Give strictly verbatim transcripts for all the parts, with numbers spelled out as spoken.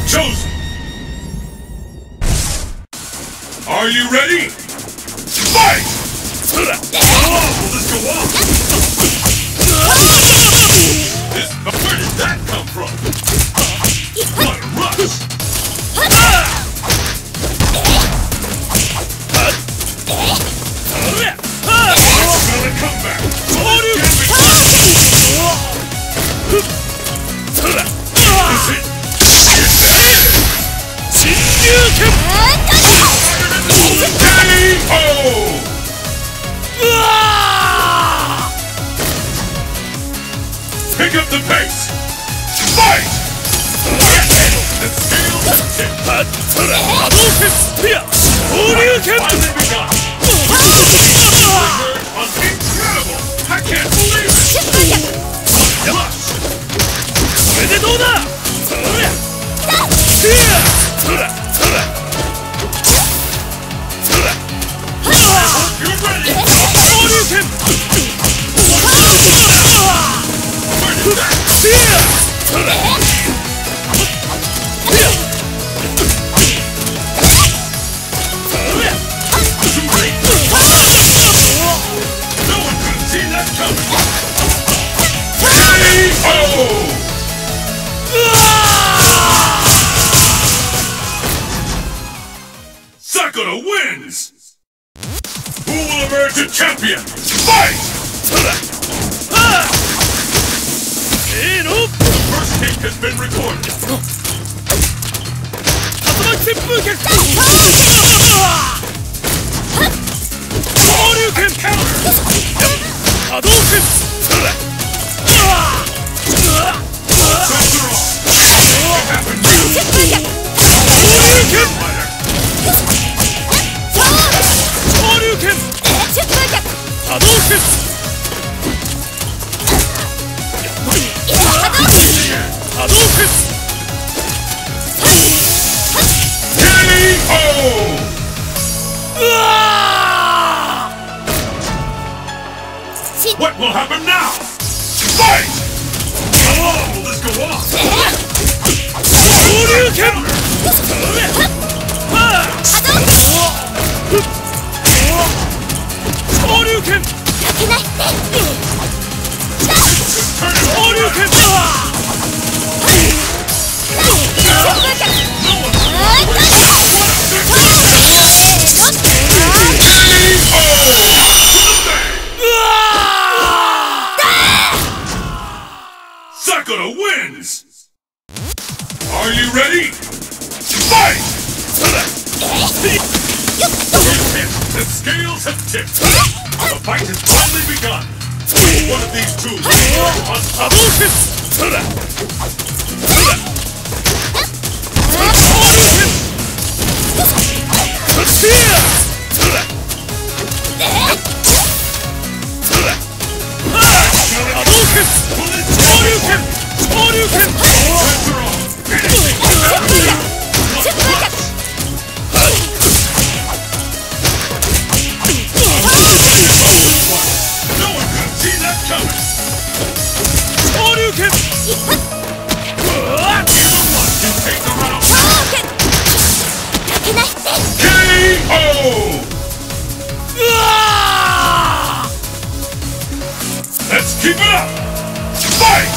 chosen. Are you ready? Fight! How long will this go on? This, where did that come from? What a rush! Gonna come back! Pick up the pace! Fight! The scales have tipped! Hadouken! Finally begun! Incredible! I can't believe it! Rush! You're ready! No one could see that coming! K O! Sakura wins! Who will emerge a champion? Fight! The first kick has been recorded. Counter! Hadouken! What happened? Hadouken! Hadouken! K O! What will happen now? Fight! How long will this go on? Hadouken! Hadouken! Sakura wins! Are you ready? Fight! The scales have tipped! The fight has finally begun! One of these two will be unstoppable! No one could see that coming! Hadouken! Either one can take the round! K O! Let's keep it up! Fight!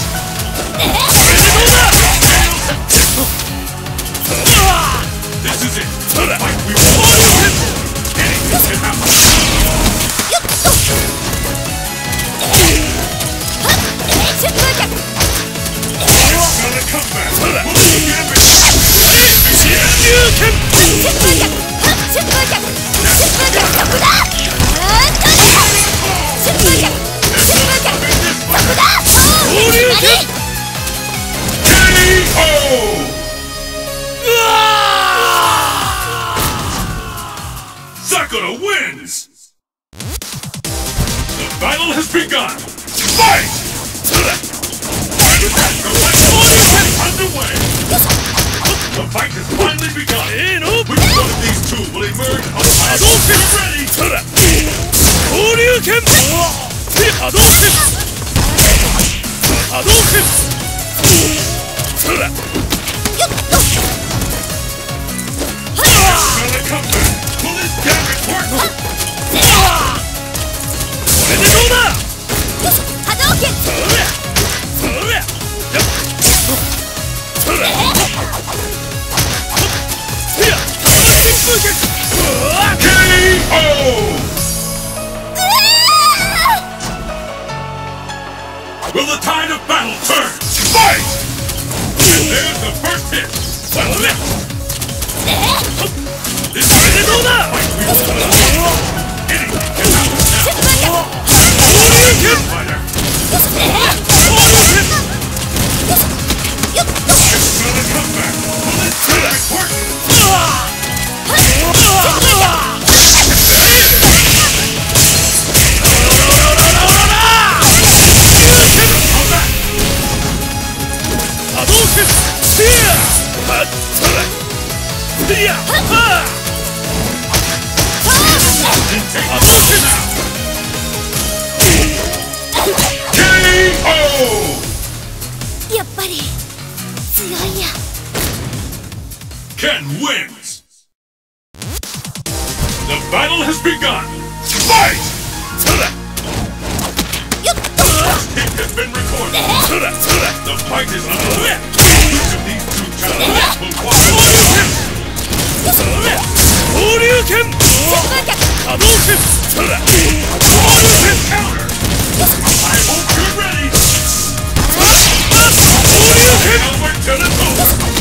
This is it! The fight we want! Anything can happen! It's gonna come back! Will you get me? You can! Sakura wins! The battle has begun! Fight! With that, the fight is underway! The fight has finally begun! Which one of these two will emerge on top? Get ready! Hadouken! Hadouken! Hadouken! Will the tide of battle turn? Fight! And there's the first hit. One left. This is the fight we will anything can happen now. Fighter. It's gonna come back. Will it take work? Ken wins! The battle has begun! Fight! First hit has been recorded! The fight is underway! Which of these two challenges will walk away? Shoryuken! Hadouken! Shoryuken counter! I hope you're ready! Shoryuken! Over till it's over!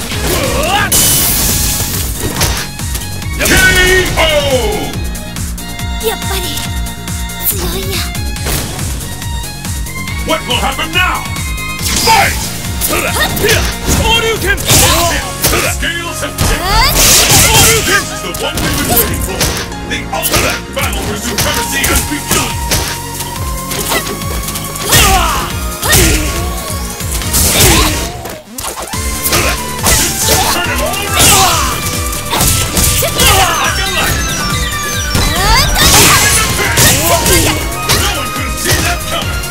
K O! やっぱり強いや。 What will happen now? Fight! Shoryuken! The scales have tipped! Shoryuken! The one we've been waiting for! The ultimate battle for supremacy has begun! Turn it all around! Like a light! No one could see that coming!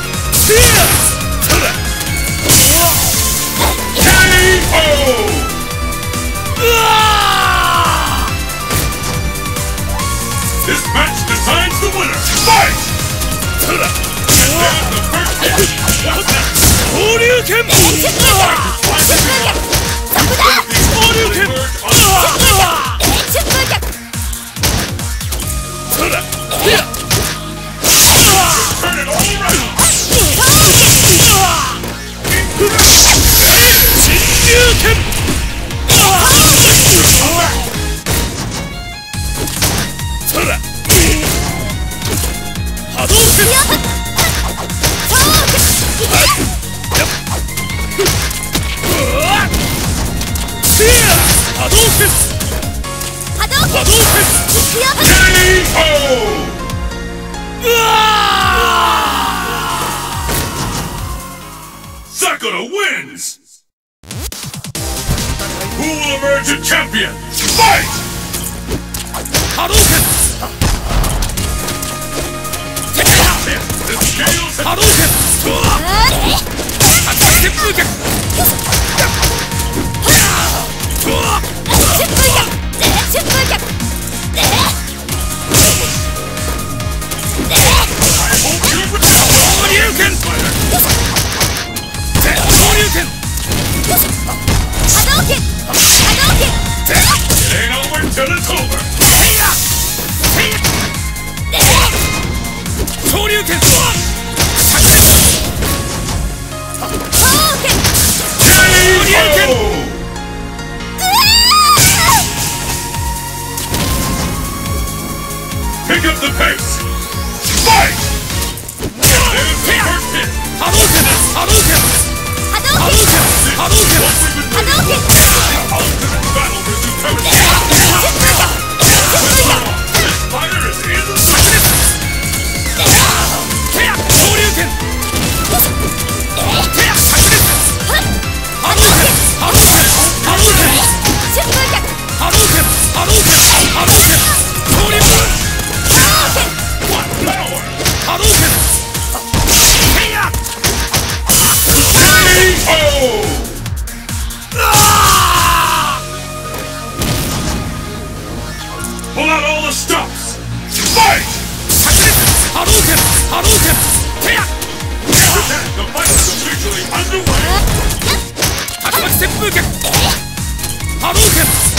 K O! This match decides the winner! Fight! And there's the first hit! What's next? Shoryuken! Shoryuken! Turn it all around! Shoryuken! Sakura wins! Who will emerge a champion? Fight! Hadouken! The scales have... Hadouken! I hope you're ready! Shoryuken! Shoryuken! Hadouken! Hadouken! It ain't over till it's over! Shoryuken! K O! Pick up the pace! Fight! There's the first hit! Hadouken! Hadouken! Hadouken! Hadouken! What we've been waiting Hadouken! for! The ultimate battle for supremacy! This fighter is in the zone! Shoryuken! Hadouken! Hadouken! Hadouken! Hadouken! Hadouken! Hadouken! Shoryuken! What power! Hadouken! K O! Pull out all the stops! Fight! Hadouken! Hadouken! The fight is officially underway! Hadouken!